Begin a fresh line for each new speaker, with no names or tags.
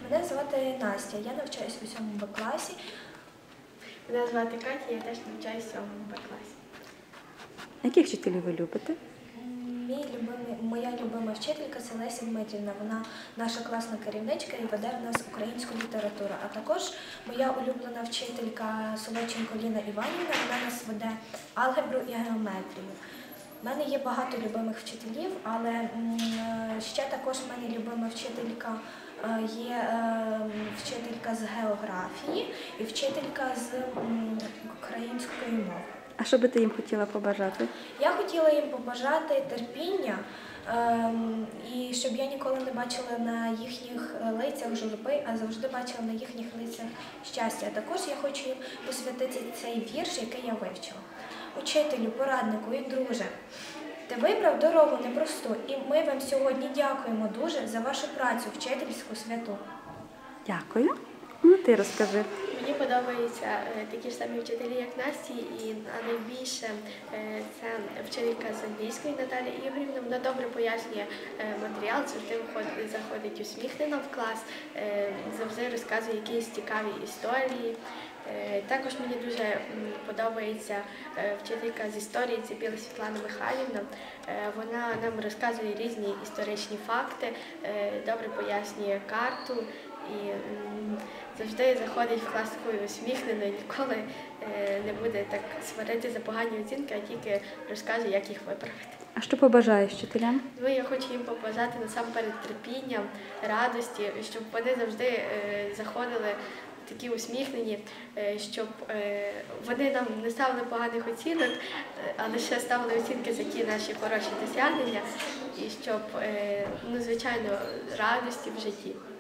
Мене звати Настя, я навчаюся у 7 Б класі.
Мене звати Катя, я теж навчаюся у 7 Б класі.
Яких вчителів ви любите?
Моя любима вчителька – це Леся Дмитрівна. Вона наша класна керівничка і веде в нас українську літературу. А також моя улюблена вчителька Солодченко Ліна Іванівна, вона нас веде алгебру і геометрію. У мене є багато любимих вчителів, але ще також в мене любима вчителька є вчителька з географії і вчителька з української мови.
А що би ти їм хотіла побажати?
Я хотіла їм побажати терпіння і щоб я ніколи не бачила на їхніх лицях журби, а завжди бачила на їхніх лицях щастя. А також я хочу їм посвятити цей вірш, який я вивчила. Учителю, пораднику і друже, ти вибрав дорогу непросту, і ми вам сьогодні дякуємо дуже за вашу працю вчительську святу.
Дякую. Ну, ти розкажи.
Мені подобаються такі ж самі вчителі, як Насті, і найбільше це вчителька з англійської Наталія Ігорівна. Вона добре пояснює матеріал, завжди заходить усміхнена в клас, завжди розказує якісь цікаві історії. Також мені дуже подобається вчителька з історії, це Біла Світлана Михайлівна. Вона нам розказує різні історичні факти, добре пояснює карту і завжди заходить в клас такою усміхненою, ніколи не буде так сварити за погані оцінки, а тільки розказує, як їх виправити.
А що побажаєш вчителям?
Ну, я хочу їм побажати насамперед терпіння, радості, щоб вони завжди заходили такі усміхнені, щоб вони нам не ставили поганих оцінок, а лише ставили оцінки за ті наші хороші досягнення і щоб, звичайно, радості в житті.